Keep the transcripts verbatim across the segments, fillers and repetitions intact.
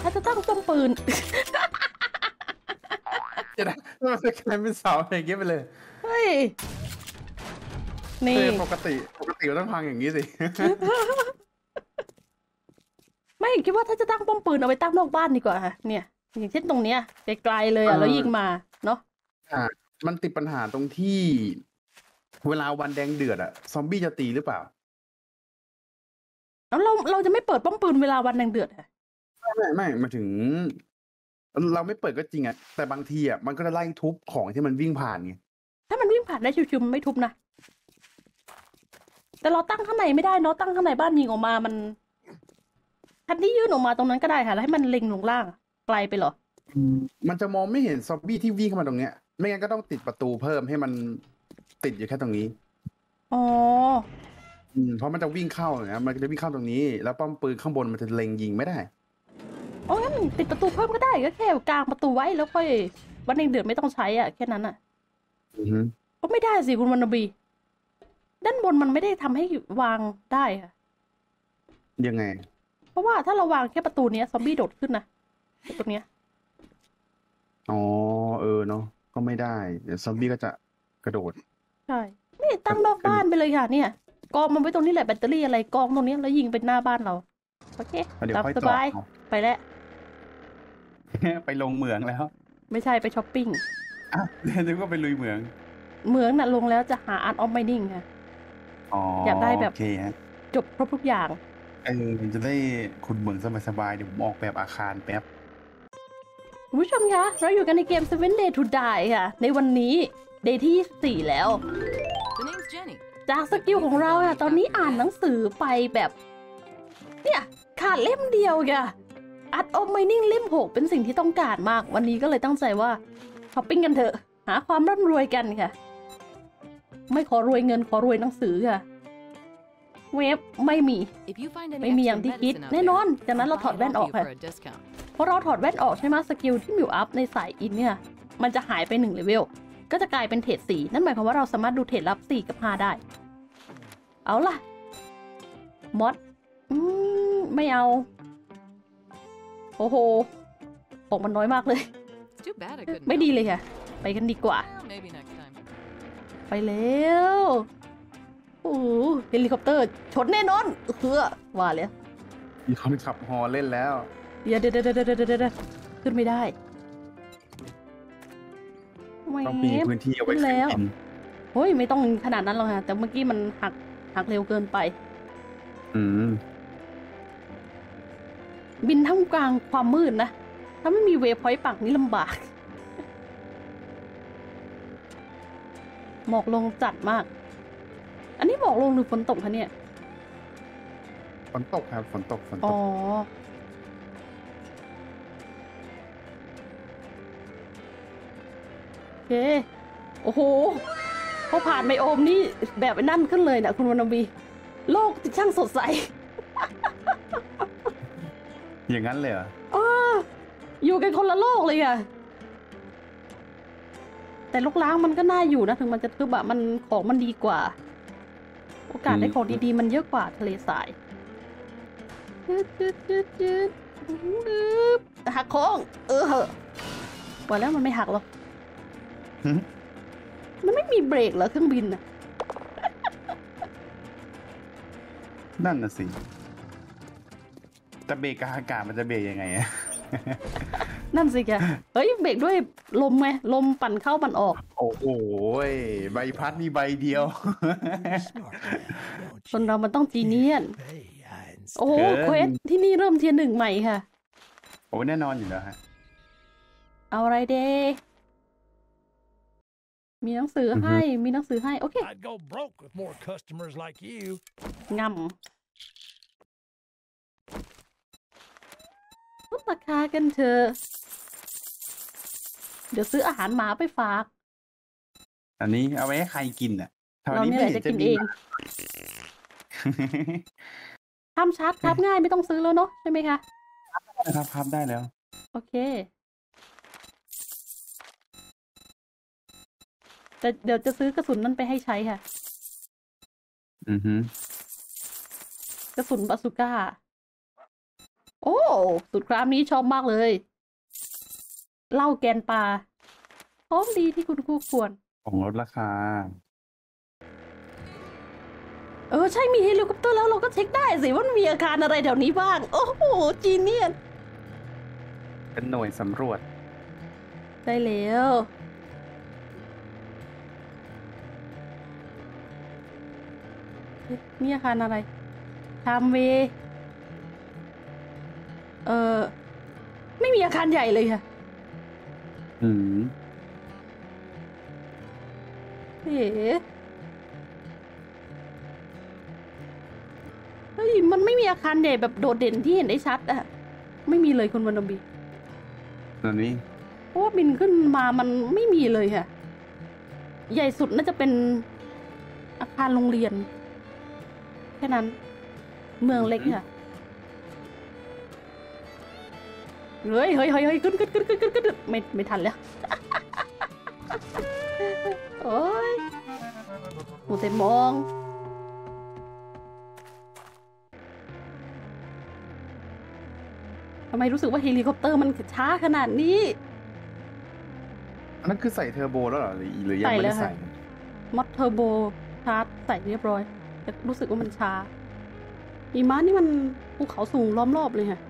าจะตั้งป้อมปืนจะได้มันจะกลายเป็นเสาอย่างเงี้ยไปเลยเฮ้ยนี่ปกติปกติมันต้องพังอย่างนี้สิไม่คิดว่าถ้าจะตั้งป้อมปืนเอาไปตั้งนอกบ้านดีกว่าค่ะเนี่ยอย่างเช่นตรงเนี้ยไกลๆเลยอ่ะแล้วยิงมาเนาะอ่ามันติดปัญหาตรงที่เวลาวันแดงเดือดอะซอมบี้จะตีหรือเปล่าแล้วเราเราจะไม่เปิดป้อมปืนเวลาวันแดงเดือดอ่ะไม่ไม่ไม่มาถึง เราไม่เปิดก็จริงอะแต่บางทีอะมันก็จะไล่ทุบของที่มันวิ่งผ่านไงถ้ามันวิ่งผ่านได้ชิวๆมันไม่ทุบนะแต่เราตั้งข้างในไม่ได้เนาะตั้งข้างในบ้านยิงออกมามันคันที่ยื่นออกมาตรงนั้นก็ได้ค่ะแล้วให้มันเล็งลงล่างไกลไปเหรอมันจะมองไม่เห็นซอมบี้ที่วิ่งเข้ามาตรงเนี้ยไม่งั้นก็ต้องติดประตูเพิ่มให้มันติดอยู่แค่ตรงนี้อ๋ออืมเพราะมันจะวิ่งเข้าเนี่ยมันจะวิ่งเข้าตรงนี้แล้วป้อมปืนข้างบนมันจะเล็งยิงไม่ได้อ๋องั้นติดประตูเพิ่มก็ได้ก็แค่กางประตูไว้แล้วค่อยวันแดงเดือดไม่ต้องใช้อ่ะแค่นั้นอ่ะอือฮึก็ไม่ได้สิคุณวรรณบีด้านบนมันไม่ได้ทำให้วางได้ค่ะยังไงเพราะว่าถ้าเราวางแค่ประตูเนี้ยซอมบี้โดดขึ้นนะตรงเนี้ยอ๋อเออเนาะก็ไม่ได้เดี๋ยวซอมบี้ก็จะกระโดดใช่นี่ตั้งนอกบ้านไปเลยค่ะเนี่ยกองมันไว้ตรงนี้แหละแบตเตอรี่อะไรกองตรงนี้แล้วยิงไปหน้าบ้านเราโอเคตามสบายไปแล้วไปลงเหมืองแล้วไม่ใช่ไปช้อปปิ้งอ่ะนึกว่าไปลุยเหมืองเหมืองน่ะลงแล้วจะหาอาร์ตออฟไมนิ่งค่ะอ๋ออยากได้แบบจบครบทุกอย่างเออจะได้ขุดเหมืองสบายๆเดี๋ยวผมออกแบบอาคารแป๊บคุณผู้ชมคะเราอยู่กันในเกม seven Day to Die ค่ะในวันนี้ Day ที่ยี่สิบสี่แล้วจากสกิลของเราอะตอนนี้อ่านหนังสือไปแบบเนี่ยขาดเล่มเดียวค่ะอาร์ตออฟไมนิ่งเล่มหกเป็นสิ่งที่ต้องการมากวันนี้ก็เลยตั้งใจว่าช้อปปิ้งกันเถอะหาความร่ำรวยกันค่ะไม่ขอรวยเงินขอรวยหนังสือค่ะเว็บไม่มีไม่มีอย่างที่คิดแน่นอนจากนั้นเราถอดแว่นออกค่ะพอเราถอดแว่นออกใช่ไหมสกิลที่มิวอัพในสายอินเนี่ยมันจะหายไปหนึ่งเลเวลก็จะกลายเป็นเทรดสี่นั่นหมายความว่าเราสามารถดูเทรดลับสี่กับห้าได้เอาล่ะมอดอืมไม่เอาโอ้โหของมันน้อยมากเลยไม่ดีเลยค่ะไปกันดีกว่าไปแล้วโอ้เฮลิคอปเตอร์ชนแน่นอนเฮือว่าแล้วมีคนขับฮอเล่นแล้วเดี๋ยวเดี๋ยวเดี๋ยวเดี๋ยวเดี๋ยวขึ้นไม่ได้ต้องมีพื้นที่เอาไว้ขึ้นบินเฮ้ยไม่ต้องขนาดนั้นหรอกค่ะแต่เมื่อกี้มันหักหักเร็วเกินไปอืมบินท่ามกลางความมืดนะถ้าไม่มีเวฟพอยต์ปักนี่ลำบากหมอกลงจัดมากอันนี้หมอกลงหรือฝนตกคะเนี่ยฝนตกครับฝนตกฝนตกอ๋อโอเคโอ้โหพอผ่านไบโอมนี่แบบไอ้นั่นขึ้นเลยนะคุณวรรณบีโลกช่างสดใสอย่างนั้นเลยเหรออ๋ออยู่กันคนละโลกเลยอะแต่ลกล้างมันก็น่าอยู่นะถึงมันจะทึบอะมันของมันดีกว่าโอกาสได้ของดีๆมันเยอะกว่าทะเลทรายจืดจืดจืดจืดหักโค้งเออว่าแล้วมันไม่หักหรอกมันไม่มีเบรกเหรอเครื่องบินน่ะนั่นน่ะสิแต่เบรกกลางอากาศมันจะเบรกยังไงอะนั่นสิแกเฮ้ยเบรกด้วยลมไงลมปั่นเข้าปั่นออกโอ้โหใบพัดมีใบเดียวคนเรามันต้องจีเนียนโอ้เควสที่นี่เริ่มเทียร์หนึ่งใหม่ค่ะโอ้แน่นอนอยู่แล้วฮะเอาอะไรเดมีหนังสือให้มีหนังสือให้โอเคงำลดราคากันเถอะเดี๋ยวซื้ออาหารหมาไปฝากอันนี้เอาไว้ให้ใครกินอ่ะเราเนี่ยแหละจะกินเองทำชาร์จครับง่ายไม่ต้องซื้อแล้วเนาะใช่ไหมคะครับครับได้แล้วโอเคแต่เดี๋ยวจะซื้อกระสุนนั่นไปให้ใช้ค่ะอือฮึกระสุนบาซูก้าโอ้สุดครามนี้ชอบมากเลยเหล้าแกนปลาพร้อมดีที่คุณคู่ควรของลดราคาเออใช่มีเฮลิคอปเตอร์แล้วเราก็เช็คได้สิว่ามันมีอาคารอะไรแถวนี้บ้าง โอ้โหจีเนียสเป็นหน่วยสำรวจได้แล้วเอ๊ะนี่อาคารอะไรไทม์เวย์เออไม่มีอาคารใหญ่เลยค่ะอืมเอ๋เฮ้ยมันไม่มีอาคารใหญ่แบบโดดเด่นที่เห็นได้ชัดอะไม่มีเลยคุณวันนบีตัวนี้เพราะว่าบินขึ้นมามันไม่มีเลยค่ะ ใหญ่สุดน่าจะเป็นอาคารโรงเรียน แค่นั้น เมืองเล็กค่ะ เฮ้ยเฮ้ยเฮ้ยเฮ้ยขึ้นขึ้นขึ้นขึ้นขึ้นขึ้นไม่ไม่ทันแล้ว โอ้ยหมูแต่มอง ทำไมรู้สึกว่าเฮลิคอปเตอร์มันช้าขนาดนี้อันนั้นคือใส่เทอร์โบแล้วเหรอหรือหรือยังใส่ไม่แล้วได้ค่ะใส่มอเตอร์โบชาร์จใส่เรียบร้อยแต่รู้สึกว่ามันช้าหิมะนี่มันภูเขาสูงล้อมรอบเลยค่ะ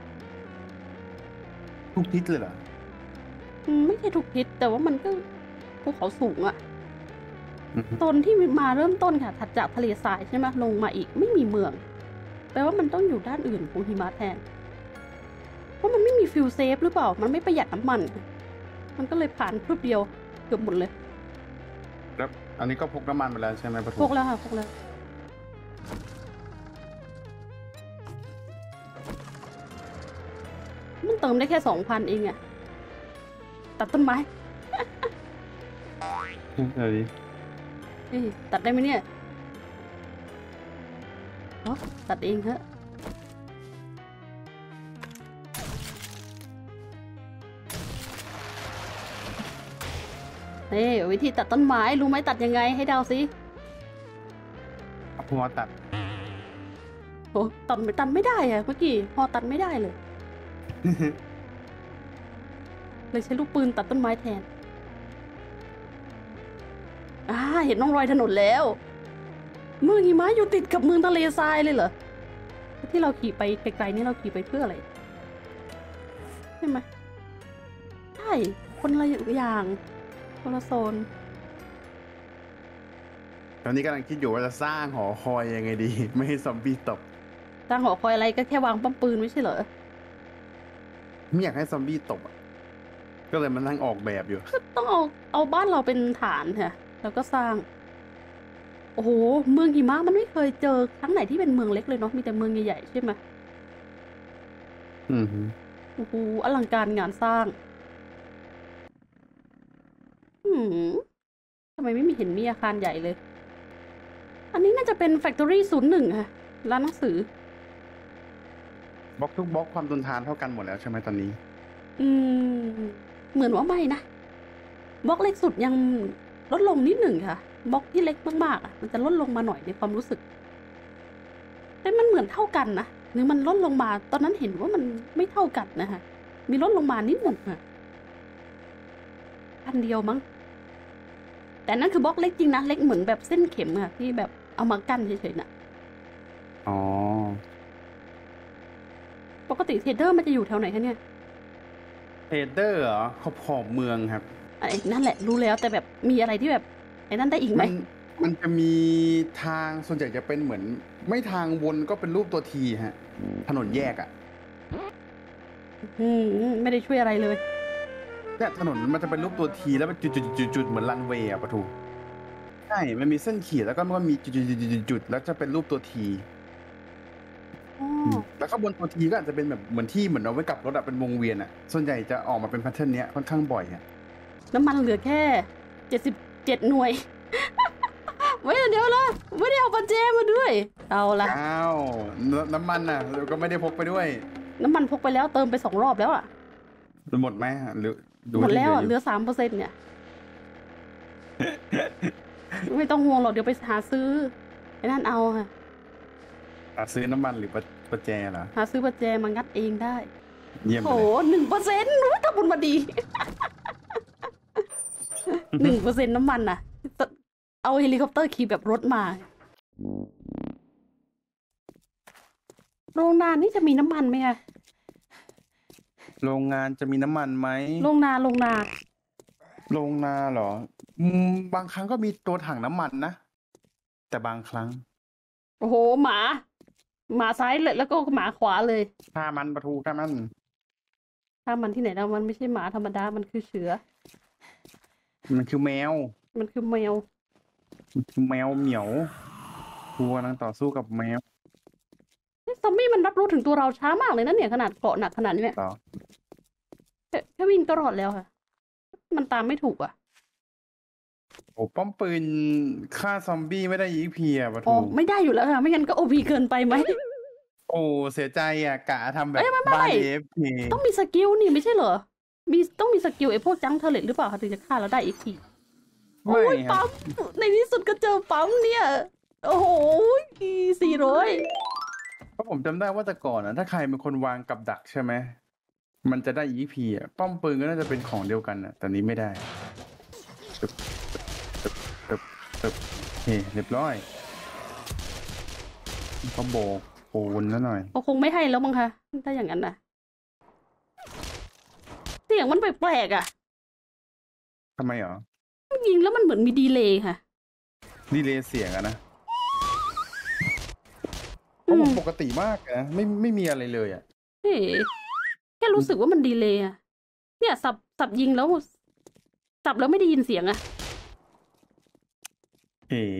ทุกทิศเลยเหรออืมไม่ใช่ทุกทิศแต่ว่ามันก็ภูเขาสูงอะอือฮึโซนที่มาเริ่มต้นค่ะถัดจากทะเลทรายใช่ไหมลงมาอีกไม่มีเมืองแปลว่ามันต้องอยู่ด้านอื่นของหิมะแทนเพราะมันไม่มีฟิวเซฟหรือเปล่ามันไม่ประหยัดน้ำมัน มันก็เลยผ่านพรวดเดียวเกือบหมดเลยแล้วอันนี้ก็พกน้ำมันไปแล้วใช่ไหมปะพทุวกแล้วค่ะพวกแล้วมันเติมได้แค่สองพันเองอะตัดต้นไม้เออดิเอ้ยตัดได้ไหมเนี่ยเนาะตัดเองเถอะนี่วิธีตัดต้นไม้รู้ไหมตัดยังไงให้เดาสิเอาหัวตัดโอ้ตัดไม่ตัดไม่ได้อะเมื่อกี้พอตัดไม่ได้เลย เลยใช้ลูกปืนตัดต้นไม้แทนอ่าเห็นร่องรอยถนนแล้วเมืองหิมะอยู่ติดกับเมืองทะเลทรายเลยเหรอที่เราขี่ไปไกลๆนี่เราขี่ไปเพื่ออะไรใช่ไหมใช่คนละอย่างคนละโซนตอนนี้กำลังคิดอยู่ว่าจะสร้างหอคอยยังไงดี ไม่ให้ซอมบี้ตกตั้งหอคอยอะไรก็แค่วางป้อมปืนไม่ใช่เหรอไม่อยากให้ซอมบี้ตกอะก็เลยมานั่งออกแบบอยู่ต้องเอาเอาบ้านเราเป็นฐานค่ะแล้วก็สร้าง โอ้โห เมืองหิมะมันไม่เคยเจอครั้งไหนที่เป็นเมืองเล็กเลยเนาะ มีแต่เมืองใหญ่ๆใช่ไหมอือฮึโอ้โห อลังการงานสร้าง อืมทำไมไม่มีเห็นมีอาคารใหญ่เลย อันนี้น่าจะเป็นแฟคทอรี่ศูนย์หนึ่งค่ะ ร้านหนังสือบล็อกทุกบล็อกความทนทานเท่ากันหมดแล้วใช่ไหมตอนนี้อืม เหมือนว่าไม่นะ บล็อกเล็กสุดยังลดลงนิดหนึ่งค่ะ บล็อกที่เล็กมากๆอ่ะ มันจะลดลงมาหน่อยในความรู้สึก แต่มันเหมือนเท่ากันนะ หรือมันลดลงมา ตอนนั้นเห็นว่ามันไม่เท่ากันนะคะมีลดลงมานิดหนึ่งค่ะพันเดียวมั้ง แต่นั่นคือบล็อกเล็กจริงนะ เล็กเหมือนแบบเส้นเข็มค่ะที่แบบเอามากั้นเฉยๆน่ะอ๋อปกติเทรดเดอร์มันจะอยู่แถวไหนคะเนี่ยเทรดเดอร์เหรอขอบขอบเมืองครับไอ้นั่นแหละรู้แล้วแต่แบบมีอะไรที่แบบไอ้นั่นได้อีกไหมมันมันจะมีทางส่วนใหญ่จะเป็นเหมือน ไม่ทางวนก็เป็นรูปตัวทีฮะ ถนนแยกอะอืมไม่ได้ช่วยอะไรเลยเนี่ยถนนมันจะเป็นรูปตัวทีแล้วเป็นจุดจุดจุดจุดเหมือนรันเวย์อะปะทูใช่ มันมีเส้นขีดแล้วก็มันก็มีจุดจุดจุดจุดจุดแล้วจะเป็นรูปตัวทีอ๋อแล้วก็บนตัวทีก็อาจจะเป็นแบบเหมือนที่เหมือนเอาไว้กลับรถอะเป็นวงเวียนอะส่วนใหญ่จะออกมาเป็นแพทเทิร์นเนี้ยค่อนข้างบ่อยอะน้ำมันเหลือแค่เจ็ดสิบเจ็ดหน่วย ไว้เดี๋ยวนะไม่ได้เอาปัจเจมาด้วย เอาละอ้าวน้ำน้ำมันอะเราก็ไม่ได้พกไปด้วยน้ำมันพกไปแล้วเติมไปสองรอบแล้วอ่ะหมดไหมหรือดูหมดแล้วที่อะเหเหลืลืออสามเปอร์เซ็นต์เนี่ย ไม่ต้องห่วงหรอกเดี๋ยวไปหาซื้อไอ้นั่นเอาค่ะอ่ะซื้อน้ำมันหรือปะประแจเหรอหาซื้อประแจมางัดเองได้เยี่ยมโอ้หนึ่งเปอร์เซ็นต์ทำบุญมาดีหนึ่งเปอร์เซ็นต์น้ำมันน่ะเอาเฮลิคอปเตอร์ขี่แบบรถมาโรงงานนี่จะมีน้ำมันไหมคะโรงงานจะมีน้ำมันไหมโรงนาโรงนาโรงนาเหรออืมบางครั้งก็มีตัวถังน้ำมันนะแต่บางครั้งโอ้โหหมาหมาซ้ายเลยแล้วก็หมาขวาเลยฆ่ามันปะทูฆ่ามันฆ่ามันที่ไหนแล้วมันไม่ใช่หมาธรรมดามันคือเสือมันคือแมวมันคือแมวมันคือแมวเหมียวตัวนั่งต่อสู้กับแมวซอมบี้มันรับรู้ถึงตัวเราช้ามากเลยนะเนี่ยขนาดเกาะหนักขนาดนี้เนี่ยแค่วิ่งก็รอดแล้วค่ะมันตามไม่ถูกอ่ะโอ้ป้อมปืนฆ่าซอมบี้ไม่ได้อีกพีอ่ะปะทูอ๋อไม่ได้อยู่แล้วค่ะไม่งั้นก็โอพีเกินไปไหมโอ้เสียใจอ่ะกะทำแบบบ้านเอฟพีต้องมีสกิลนี่ไม่ใช่เหรอมีต้องมีสกิลไอ้พวกจังเทเลตหรือเปล่าคะถึงจะฆ่าเราได้อีกทีโอ้ยปั๊มในที่สุดก็เจอปั๊มเนี่ยโอ้โหสี่ร้อยเพราะผมจำได้ว่าแต่ก่อนนะถ้าใครเป็นคนวางกับดักใช่ไหมมันจะได้อีพีอ่ะป้อมปืนก็น่าจะเป็นของเดียวกันอ่ะแต่นี้ไม่ได้ตึบตึบตึบตึบเฮ้เรียบร้อยก็โบกปูนแล้วหน่อยเขาคงไม่ให้แล้วมั้งคะถ้าอย่างนั้นนะเสียงมันแปลกๆอ่ะทำไมหรอยิงแล้วมันเหมือนมีดีเลย์ค่ะดีเลย์เสียงอะนะเพราะผมปกติมากนะไม่ไม่มีอะไรเลยอ่ะเฮ้แค่รู้สึกว่ามันดีเลย์อ่ะเนี่ยสับสับยิงแล้วสับแล้วไม่ได้ยินเสียงอ่ะเอ๋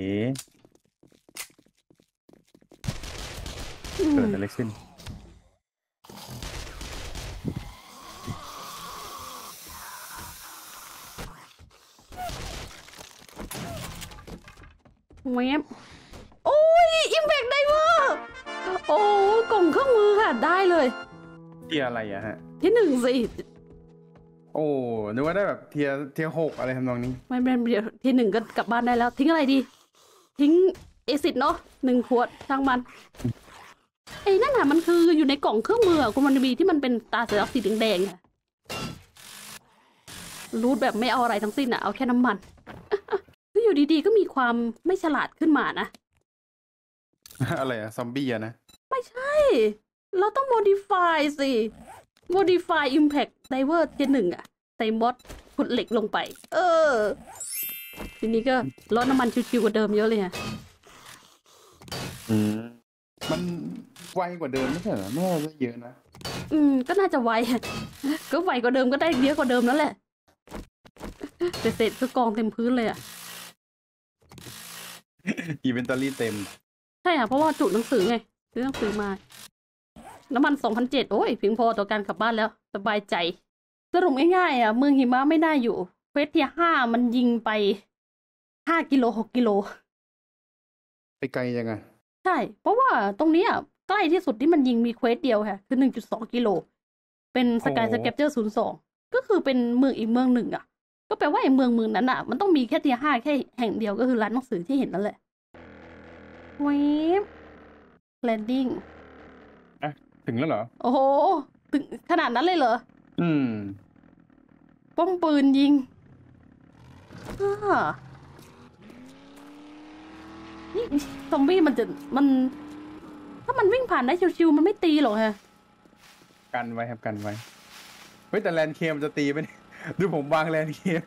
เกิดอะไรขึ้นเวฟโอ้ยอิมแพคไดเวอร์โอ้กล่องเครื่องมือค่ะได้เลยเทียอะไรอะฮะที่หนึ่งสิโอ้นึกว่าได้แบบเทียเทียหกอะไรทำนองนี้ไม่ไม่เดี๋ยวที่หนึ่งก็กลับบ้านได้แล้วทิ้งอะไรดีทิ้งเอซิดเนาะหนึ่งขวดช่างมันไอ้นั่นน่ะมันคืออยู่ในกล่องเครื่องมือคุณมันมีที่มันเป็นตาสัญลักษณ์สีแดงๆค่ะรูทแบบไม่เอาอะไรทั้งสิ้นอะเอาแค่น้ำมันคืออยู่ดีๆก็มีความไม่ฉลาดขึ้นมานะอะไรอะซอมบี้อะนะไม่ใช่เราต้อง modify สิ modify impact diver เทียหนึ่งอะใส่มอสขุดเหล็กลงไปเออทีนี้ก็ลดน้ำมันชิวๆกว่าเดิมเยอะเลยฮะอืมมันไวกว่าเดิมไม่ใช่เหรอไม่น่าจะเยอะนะอืมก็น่าจะไวก็ไวกว่าเดิมก็ได้เยอะกว่าเดิมนั่นแหละเศษๆก็กองเต็มพื้นเลยอะอีเวนตอรี่เต็มใช่ค่ะเพราะว่าจุหนังสือไงซื้อหนังสือมาน้ำมันสองพันเจ็ดโอ้ยเพียงพอต่อการกลับบ้านแล้วสบายใจสรุปง่ายๆอ่ะเมืองหิมะไม่ได้อยู่เควสที่ห้ามันยิงไปห้ากิโลหกกิโลไปไกลยังไงใช่เพราะว่าตรงนี้อ่ะใกล้ที่สุดที่มันยิงมีเควสเดียวค่ะคือหนึ่งจุดสองกิโลเป็นสกายสแคปเจอร์ศูนย์สองก็คือเป็นเมืองอีกเมืองหนึ่งอ่ะก็แปลว่าไอ้เมืองเมืองนั้นอ่ะมันต้องมีแค่ที่ห้าแค่แห่งเดียวก็คือร้านหนังสือที่เห็นนั่นแหละเวฟแลนดิ้งอ่ะถึงแล้วเหรอโอ้โหถึงขนาดนั้นเลยเหรออืมป้อมปืนยิงฮ่านี่ซอมบี้มันจะมันถ้ามันวิ่งผ่านได้ชิวๆมันไม่ตีหรอกฮะกันไว้ครับกันไว้เฮ้ยแต่แลนเคมจะตีไหมดูผมวางแลนเคม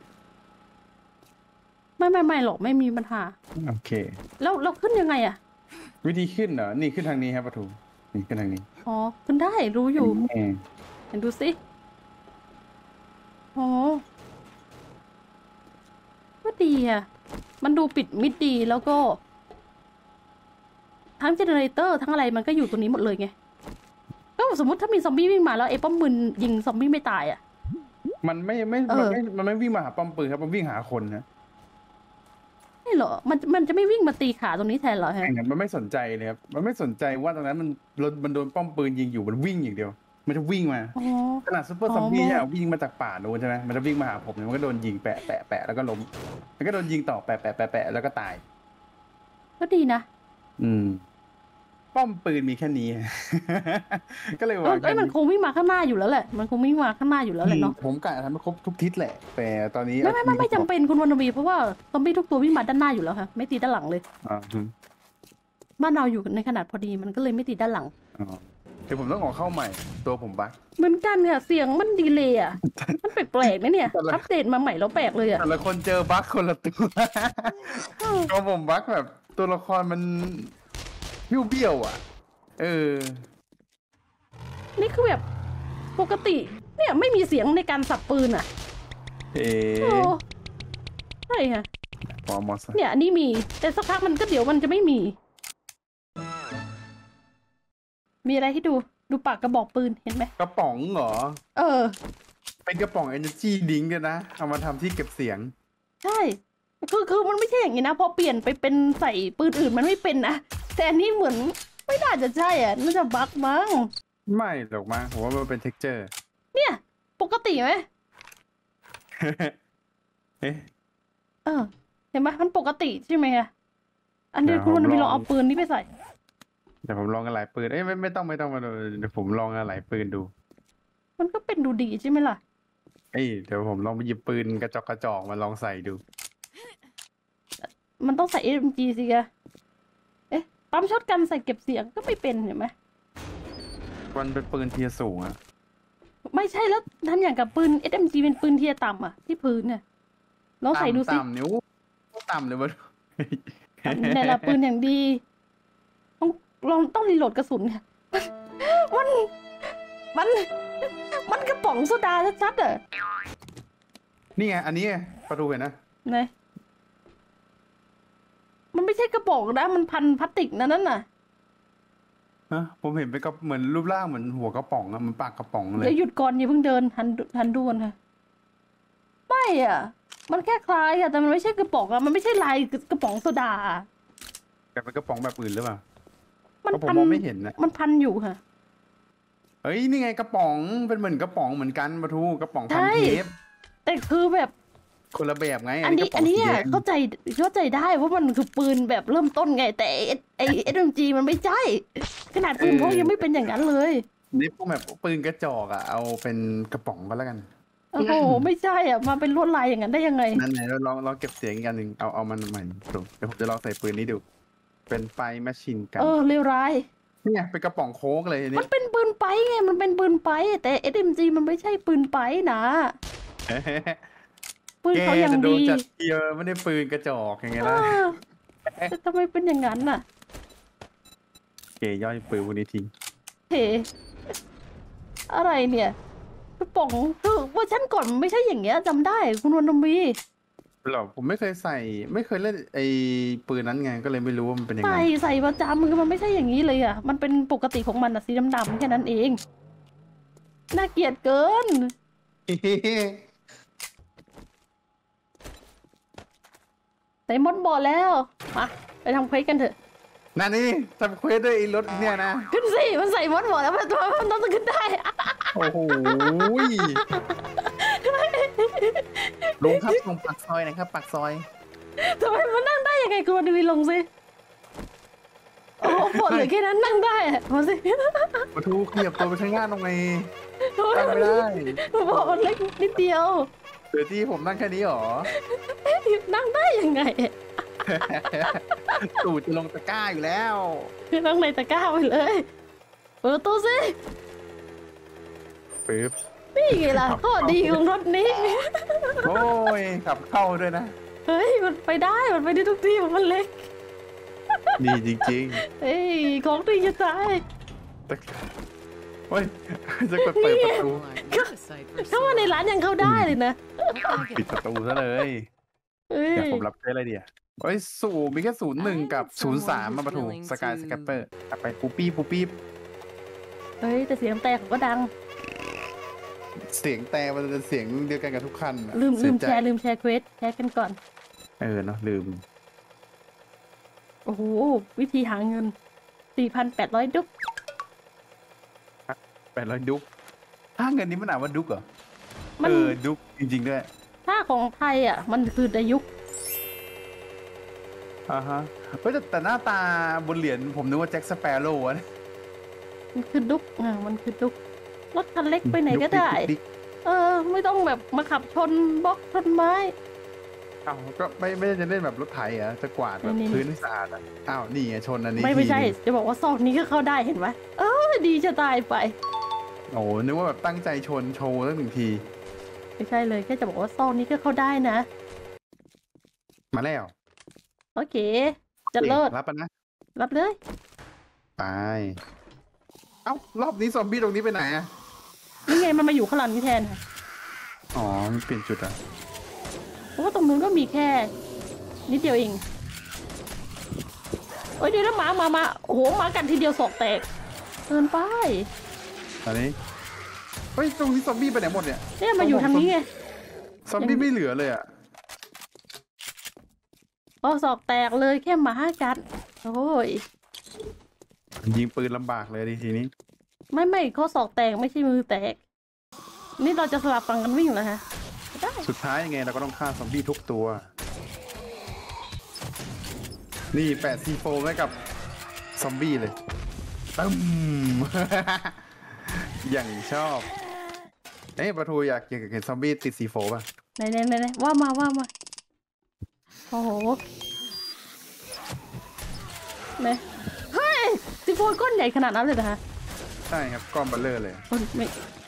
ไม่ไม่ไม่หรอกไม่มีปัญหาโอเคแล้วเราขึ้นยังไงอะวิธีขึ้นเหรอนี่ขึ้นทางนี้ครับปะทูนี่ขึ้นทางนี้อ๋อขึ้นได้รู้อยู่เห็นดูสิอ๋อก็ดีอะมันดูปิดมิดดีแล้วก็ทั้งเจเนเรเตอร์ทั้งอะไรมันก็อยู่ตรงนี้หมดเลยไงก็สมมติถ้ามีซอมบี้วิ่งมาแล้วไอ้ป้อมปืนยิงซอมบี้ไม่ตายอะมันไม่ไม่มันไม่มันไม่วิ่งมาหาป้อมปืนครับมันวิ่งหาคนนะไม่เหรอมันมันจะไม่วิ่งมาตีขาตรงนี้แทนเหรอฮะมันไม่สนใจเลยครับมันไม่สนใจว่าตรงนั้นมันมันโดนป้อมปืนยิงอยู่มันวิ่งอย่างเดียวมันจะวิ่งมาขนาดซุปเปอร์ซอมบี้เนี่ยวิ่งมาจากป่าโน้นใช่ไหมมันจะวิ่งมาหาผมมันก็โดนยิงแปะแปะแปะแล้วก็ล้มมันก็โดนยิงต่อแปะแปะแปะแปะแล้วก็ตายก็ดีนะอืมป้อมปืนมีแค่นี้ ก็เลยวางเอ้ยมันคงวิ่งมาข้างหน้าอยู่แล้วแหละมันคงวิ่งมาข้างหน้าอยู่แล้วแหละเนาะผมกะทำให้ครบทุกทิศแหละ แต่ตอนนี้ไม่ไม่ไม่ไม่จำเป็นคุณวันวีเพราะว่าซอมบี้ทุกตัววิ่งมาด้านหน้าอยู่แล้วค่ะไม่ตีด้านหลังเลยอ่าบ้านเราอยู่ในขนาดพอดีมันก็เลยไม่ตีด้านหลังอ๋อเดี๋ยวผมต้องออกเข้าใหม่ ตัวผมบั๊กเหมือนกันค่ะเสียงมันดีเลยอ่ะมันแปลกๆนะเนี่ยอัปเดตมาใหม่แล้วแปลกเลยอ่ะแต่ละคนเจอบั๊กคนละตัว ตัวผมบั๊กแบบตัวละครมันเบี้ยวๆอ่ะ เออนี่คือแบบปกติเนี่ยไม่มีเสียงในการสับปืนอ่ะเอโอ้ใช่ค่ะพอมอสเนี่ยอันนี้มีแต่สักพักมันก็เดี๋ยวมันจะไม่มี มีอะไรให้ดูดูปากกระบอกปืนเห็นไหมกระป๋องเหรอเออเป็นกระป๋อง Energy Drink ด้วยนะ เอามาทำที่เก็บเสียงใช่คือคือมันไม่ใช่อย่างนี้นะพอเปลี่ยนไปเป็นใส่ปืนอื่นมันไม่เป็นนะแต่อันนี้เหมือนไม่น่าจะใช่อ่ะน่าจะบั๊กมั้งไม่หรอกมั้งผมว่ามันเป็น texture เนี่ยปกติไหมเอ๊ะเออเห็นไหมมันปกติใช่ไหมอะอันนี้เดี๋ยวคุณวันผมมีลลออง งเอาปืนนี้ไปใส่เดี๋ยวผมลองกันหลายปืน เอ้ยไม่ไม่ต้องไม่ต้องมาดูเดี๋ยวผมลองกันหลายปืนดูมันก็เป็นดูดีใช่ไหมล่ะเอ้ยเดี๋ยวผมลองไปหยิบปืนกระจอกกระจอกมาลองใส่ดูมันต้องใส่ เอ็ม จี สิแกเอ๊ะปั๊มช็อตกันใส่เก็บเสียงก็ไม่เป็นเห็นไหมมันเป็นปืนเทียร์สูงอะไม่ใช่แล้วทำอย่างกับปืน เอส เอ็ม จี เป็นปืนเทียร์ต่ำอ่ะที่พื้นเนี่ยลองใส่ดูสิต่ำๆนิ้วต่ำเลยวะในละปืนอย่างดีต้องลองต้องรีโหลดกระสุนค่ะมันมัน มันกระป๋องโซดาชัดๆอ่ะนี่ไงอันนี้ไงประตูเห็นนะไหนมันไม่ใช่กระป๋องนะมันพันพลาสติกนะนั่นน่ะฮะผมเห็นเป็นกระเหมือนรูปร่างเหมือนหัวกระป๋องอะเหมันปากกระป๋องเลยเดี๋ยวหยุดก่อนอย่าเพิ่งเดินทันทันด่วนค่ะไม่อ่ะ มันแค่คล้ายอ่ะแต่มันไม่ใช่กระป๋องอ่ะมันไม่ใช่ลายกระป๋องโซดาแต่เป็นกระป๋องแบบอื่นหรือเปล่ามันเพราะผมพันมองไม่เห็นนะมันพันอยู่ค่ะเฮ้ยนี่ไงกระป๋องเป็นเหมือนกระป๋องเหมือนกันประตูกระป๋องพันใช่เทปแต่คือแบบคนละแบบไงอันนี้กระป๋อันนี้สีอ่ะแดงเข้าใจเข้าใจได้ว่ามันคือปืนแบบเริ่มต้นไง แต่ไอไอเอ็มจีมันไม่ใช่ขนาดปืนพกยังไม่เป็นอย่างนั้นเลยนี่พวกแบบปืนกระจอกอะเอาเป็นกระป๋องก็แล้วกันโอ้โหไม่ใช่อ่ะมาเป็นลวดลายอย่างนั้นได้ยังไงนั่นไหนเราลองลองเก็บเสียงอีกอันหนึ่งเอาเอามันใหม่ดูเดี๋ยวผมจะลองใส่ปืนนี้ดู เป็นไฟแมชชีนกันเออเลวร้ายนี่ไงเป็นกระป๋องโค้กเลยทีมันี่นเป็นปืนไปไงมันเป็นปืนไปแต่ เอส เอ็ม จี มันไม่ใช่ปืนไปนะปืนแกเขายังจะโดนดีจัดเทียไม่ได้ปืนกระจอกยังไงเอล่ะอแต่ทำไมเป็นอย่างนั้นน่ะเกย่อยปืนพวกนี้ทิ้งเฮ้อะไรเนี่ยกระป๋องคือเวอร์ชันก่อนมันไม่ใช่อย่างเงี้ยจำได้คุณวันนมีหรอผมไม่เคยใส่ไม่เคยเล่นไอ้ปืนนั้นไงก็เลยไม่รู้ว่ามันเป็นยังไงใส่ใส่ประจำคือมันไม่ใช่อย่างนี้เลยอ่ะมันเป็นปกติของมันอะสีดำๆแค่นั้นเองน่าเกลียดเกินใส่มดบอลแล้วมาไปทำเควสกันเถอะนั่นนี่ทำเควสด้วยไอ้รถเนี่ยนะขึ้นสิมันใส่มดบอลแล้วมันตัวมันต้องขึ้นได้โอ้โหลุงครับส่งปากซอยหนะครับปากซอยทำไมมันนั่งได้ยังไงคุณวันวีลงสิโอ้โหบอลเหลือแค่นั้นนั่งได้อะมาสิประตูขยับตัวไปข้างหน้าตรงไหนตั้งไม่ได้บอลมันเล็กนิดเดียวเดี๋ยวที่ผมนั่งแค่นี้หรอนั่งได้ยังไงตูดจะลงตะกร้าอยู่แล้วนั่งในตะกร้าไปเลยเปิดประตูสิปึ๊บนี่ไงล่ะข้อดีของรถนี้โอ้ยขับเข้าด้วยนะเฮ้ยมันไปได้มันไปได้ทุกที่มันเล็กดีจริงเฮ้ยของดีจะตายๆแต่โอ้ยจะกดเปิดประตูถ้าว่าในร้านยังเข้าได้เลยนะปิดประตูซะเลยเฮ้ยเดี๋ยวผมรับเพื่ออะไรเดียวโอ้ยสูมีแค่ศูนย์หนึ่งกับศูนย์สามมาประตูสกายสแกปเปอร์กลับไปปูปี้ปูปี้เฮ้ยแต่เสียงแต่ก็ดังเสียงแต่มันจะเสียงเดียวกันกับทุกคันอะลืมลืมเสีแชยใจร์ลืมแชร์เควสแชร์กันก่อนเออเนาะลืมโอ้โหวิธีหาเงิน สี่พันแปดร้อย ดุ๊กแปดร้อยดุกถ้าเงินนี้มันอ่านว่าดุกเหรอมันเออดุกจริงๆด้วยถ้าของไทยอ่ะ มันคือดายุกออ่าฮะเฮ้ยแต่แต่หน้าตาบนเหรียญผมนึกว่าแจ็คสเปโร่นะมันคือดุ๊กอ่ะมันคือดุ๊กรถคันเล็กไปไหนก็ได้ดิ๊กเออ ไม่ต้องแบบมาขับชนบล็อกชนไม้อ้าวก็ไม่ไม่ได้จะเล่นแบบรถไถอ่ะจะกวาดแบบนี่ๆพื้นให้สะอาดอ่ะอ้าวนี่ไงชนอันนี้ไม่ไม่ใช่ทีนึงจะบอกว่าซอกนี้ก็เข้าได้เห็นไหมเออดีจะตายไปโอ้นึกว่าแบบตั้งใจชนโชว์ตั้งหนึ่งทีไม่ใช่เลยแค่จะบอกว่าซอกนี้ก็เข้าได้นะมาแล้วโอเค จะเลิศรับปะนะรับเลยไปเอ้ารอบนี้ซอมบี้ตรงนี้ไปไหนอ่ะนี่ไงมันมาอยู่ข้างหลังนี่แทนค่ะอ๋อมันเปลี่ยนจุดอ่ะเพราะว่าตรงนู้นก็มีแค่ นิดเดียวเองเอ้ยเดี๋ยวแล้วหมามามาโอ้โหหมากันทีเดียวศอกแตกเกินไปตอนนี้เฮ้ยตรงนี้ซอมบี้ไปไหนหมดเนี่ยเนี่ยมาอยู่ทางนี้ไงซอมบี้ไม่เหลือเลยอ่ะก็ศอกแตกเลยแค่หมากัดโอ้ยยิงปืนลำบากเลยดีทีนี้ไม่ไม่ข้อศอกแตกไม่ใช่มือแตก นี่เราจะสลับฝั่งกันวิ่งเหรอฮะได้สุดท้ายยังไงเราก็ต้องฆ่าซอมบี้ทุกตัว นี่แปะซีโฟไว้กับซอมบี้เลยตึม อย่างชอบ เอ้ยประทูอยากอยากเห็นซอมบี้ติดซีโฟป่ะไหนไหนไหนไหนว่ามาว่ามาโอ้โหไหนเฮ้ยซิโฟนก้อนใหญ่ขนาดนั้นเลยนะคะใช่ครับก้อนเบลเลอร์เลยคนไม่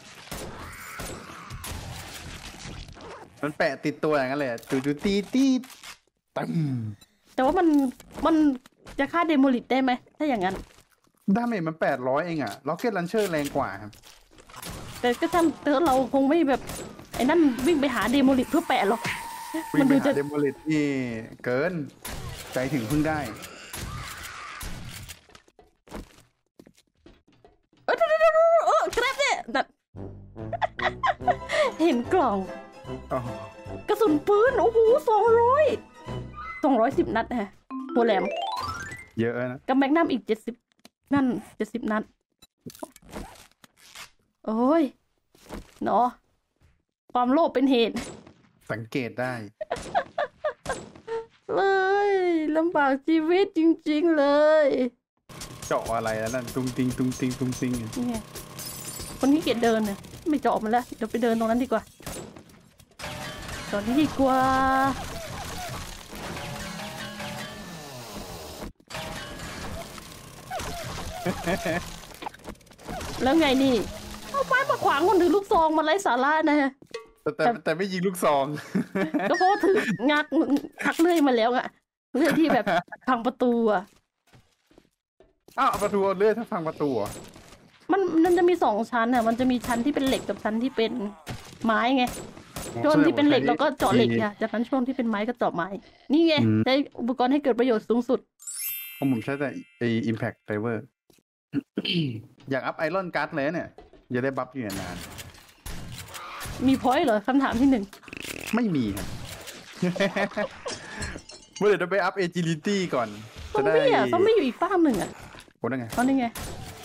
มันแปะติดตัวอย่างนั้นเลยตูดูตีตีตึมแต่ว่ามันมันจะฆ่าเดโมลิตได้ไหมถ้าอย่างนั้นดาเมจมันแปดร้อยเองอะล็อกเก็ตลันเชอร์แรงกว่าครับแต่ก็ทำเตอเราคงไม่แบบไอ้นั่นวิ่งไปหาเดโมลิตเพื่อแปะหรอกวิ่มังนไปดูหาจะเดโมลิตนี่เกิน ใจถึงเพิ่งได้เออเออเออเออแกร็บเนี่ยนั่น เห็นกล่องอ๋อกระสุนปืนโอ้โหสองร้อยสองร้อยสิบนัดฮะหัวแหลมเยอะนะกับแมกนัมอีกเจ็ดสิบนั่นเจ็ดสิบนัด โอ้ยเนาะความโลภเป็นเหตุสังเกตได้เลยลำบากชีวิตจริงๆเลยเจาะอะไรแล้วนั่นตุ้งติงตุ้งติงตุ้งติงนี่ไงคนที่เกียจเดินเนี่ยไม่เจาะมันแล้วเดี๋ยวไปเดินตรงนั้นดีกว่าตอนนี้ดีกว่า แล้วไงนี่เอาไม้มาขวางคนถือลูกซองมาไล่สาระนะฮะแต่แต่แต่ไม่ยิงลูกซองก็เพราะว่าถืองักทักเลื่อยมาแล้วอะเลื่อยที่แบบพังประตูอะอ้าวประตูเอาเลื่อยถ้าฟังประตูเหรอมันมันจะมีสองชั้นอะมันจะมีชั้นที่เป็นเหล็กกับชั้นที่เป็นไม้ไงช่วงที่เป็นเหล็กเราก็เจาะเหล็กไงจากนั้นช่วงที่เป็นไม้ก็เจาะไม้นี่ไงใช้อุปกรณ์ให้เกิดประโยชน์สูงสุดของผมใช้แต่ไอ impact driver อยากอัพไอรอนการ์ดเลยเนี่ยจะได้บัฟอยู่นานมีพอยต์เหรอคำถามที่หนึ่งไม่มีครับ เมื่อเดี๋ยวจะไปอัพ agility ก่อนซอจะมได้บี้อะซอมบี้อยู่อีกฝั่งหนึ่งอะโอ้ได้ไงตอนนี้ไง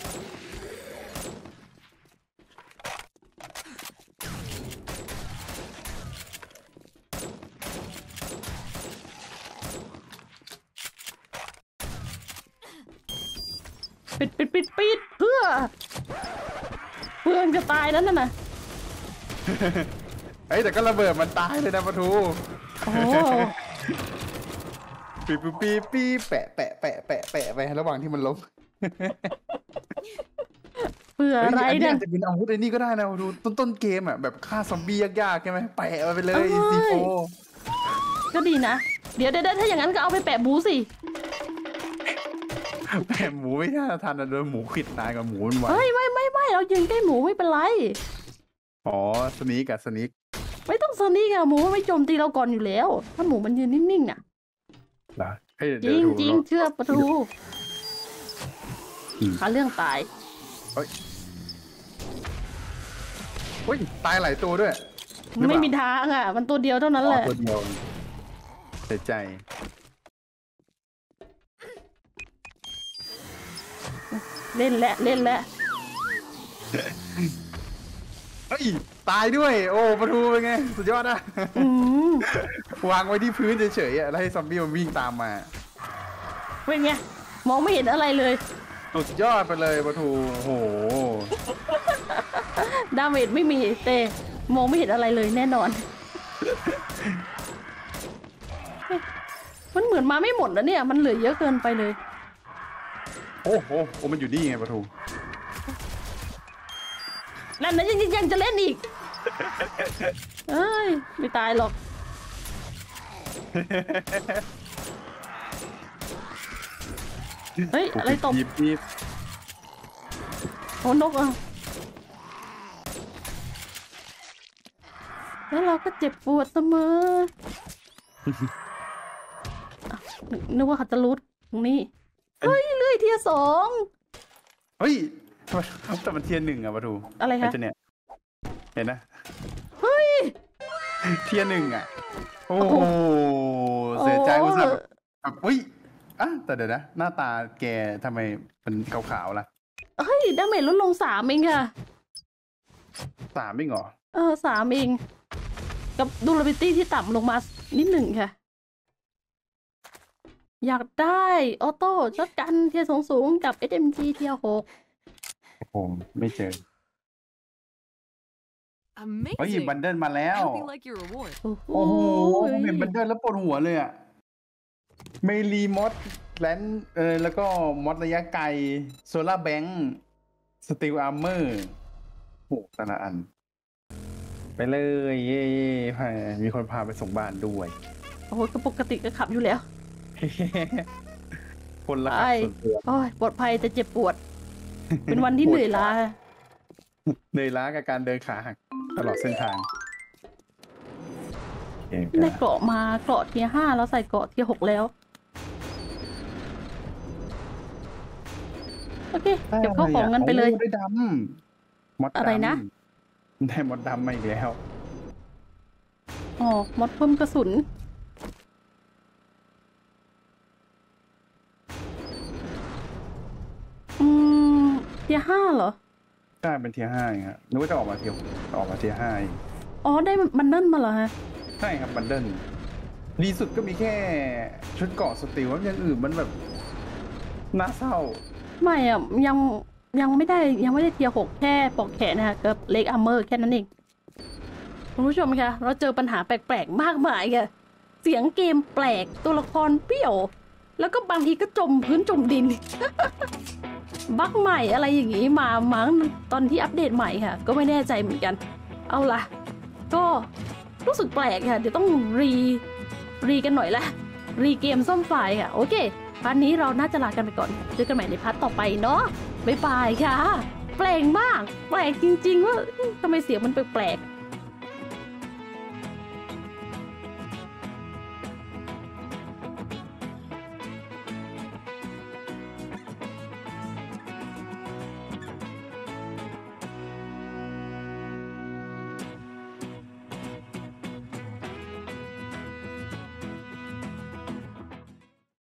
ปิดปิดปิดปิดเพื่อเพื่อนจะตายแล้วนั่นน่ะเอ้ยแต่ก็ระเบิดมันตายเลยนะประตูโอ้ปีปีปีปีแปะแปะแปะแปะแปะไประหว่างที่มันล้มเพื่ออะไรเฮ้ยอันนี้เนี่ยอาจจะเป็นอาวุธไอ้นี่ก็ได้นะดูต้นต้นเกมอ่ะแบบฆ่าซอมบี้ยากๆใช่ไหมแปะมาไปเลยเอ้ยซีโฟก็ดีนะ เดี๋ยวเดี๋ยวถ้าอย่างนั้นก็เอาไปแปะบูสิแปะหมูไม่น่าทันนะโดนหมูขิดตายกับหมูมันไวเฮ้ยไม่ไม่ไม่เรายิงใกล้หมูไม่เป็นไรอ๋อสนีกกับสนีกไม่ต้องสนี่ค่ะหมูมันไม่โจมตีเราก่อนอยู่แล้ว ถ้าหมูมันยืนนิ่งๆน่ะเหรอเฮ้ยจเดี๋ริยวงดูจริงเนาะเชื่อประตูอืมหาเรื่องตายเฮ้ยเฮ้ยตายหลายตัวด้วยหรือเปล่าไม่มีทางอ่ะ มันตัวเดียวเท่านั้นอ๋แหอละตัวเดียวเสียใจเล่นแหละเล่นแหละเฮ้ยตายด้วย โอ้ประตูเป็นไงสุดยอดนะอืมวางไว้ที่พื้นเฉยๆอ่ะแล้วให้ซอมบี้มันวิ่งตามมาเป็นไงมองไม่เห็นอะไรเลยสุดยอดไปเลยปะทูโอ้โหดาเมจไม่มีแต่มองไม่เห็นอะไรเลยแน่นอน มันเหมือนมาไม่หมดแล้วเนี่ยมันเหลือเยอะเกินไปเลยโอ้โหโอ้มันอยู่นี่ไงปะทูนั่นนะยังยังจะเล่นอีก เอ้ยไม่ตายหรอก เฮ้ยอะไรตบหยิบหยิบโอ้นกอ่ะแล้วเราก็เจ็บปวดเสมอ นึกว่าเขาจะรูดตรงนี้ เฮ้ยเลื่อยเทียสองเฮ้ยแต่มันเทียนหนึ่งอะปะทูอะไรคะไอ้เนี่ยเห็นนะเฮ้ยเทียนหนึ่งอะโอ้โหเสียใจอุตส่าห์แบบแบบอุ้ยอ่ะแต่เดี๋ยวนะหน้าตาแกทำไมเป็นขาวๆล่ะเฮ้ยดาเมจลดลงสามเองค่ะสามไม่เหรอเออสามเอง กับดูราบิตี้ที่ต่ำลงมานิดหนึ่งค่ะ อยากได้ออโต้ช็อตกันเทียร์สูงๆกับ เอส เอ็ม จี เทียร์หกผมไม่เจอเฮ้ยบันเดิลมาแล้ว โอ้โหเห็นบันเดิลแล้วปวดหัวเลยอะเมลีมอสแลนเออแล้วก็มอสระยะไกลโซล่าแบงค์สตีลอาร์เมอร์โหแต่ละอัน ไปเลยเย่ๆมีคนพาไปส่งบ้านด้วยโอ้โหก็ปกติก็ขับอยู่แล้วคนละขับส่วนตัวโอ้ยปลอดภัยแต่เจ็บปวด เป็นวันที่เหนื่อยล้าเหนื่อยล้ากับการเดินขาหักตลอดเส้นทางได้เกราะมาเกราะเทียร์ห้าแล้วใส่เกราะเทียร์หกแล้ว โอเคเก็บข้าวของกันไปเลยได้ดำมดดำอะไรนะได้มดดำมาอีกแล้วอ๋อมดเพิ่มกระสุน อืมเทียร์ห้าเหรอใช่เป็นเทียร์ห้าครับนึกว่าจะออกมาเทียร์ออกมาเทียร์ห้าอ๋อได้บันเดิลมาเหรอฮะใช่ครับบันเดิลดีสุดก็มีแค่ชุดเกราะสตีลว่าอย่างอื่นมันแบบน่าเศร้าไม่อ่ะยังยังไม่ได้ยังไม่ได้เทียร์หกแค่ปอกแขนนะคะกับเล็กอาร์เมอร์แค่นั้นเองคุณผู้ชมคะเราเจอปัญหาแปลกๆมากมายค่ะเสียงเกมแปลกตัวละครเปรี้ยว แล้วก็บางทีก็จมพื้นจมดิน บั๊กใหม่อะไรอย่างงี้มามั้งตอนที่อัปเดตใหม่ค่ะก็ไม่แน่ใจเหมือนกันเอาล่ะก็รู้สึกแปลกค่ะเดี๋ยวต้องรีรีกันหน่อยละรีเกมซ่อมไฟล์ค่ะโอเคพาร์ทนี้เราน่าจะลากันไปก่อนเจอกันใหม่ในพาร์ทต่อไปเนาะบ๊ายบายค่ะแปลกมากแปลกจริงๆว่าทำไมเสียงมันแปลกๆ